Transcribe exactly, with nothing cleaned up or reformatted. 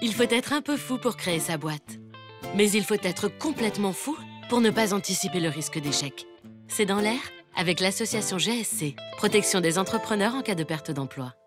Il faut être un peu fou pour créer sa boîte. Mais il faut être complètement fou pour ne pas anticiper le risque d'échec. C'est dans l'air avec l'association G S C, protection des entrepreneurs en cas de perte d'emploi.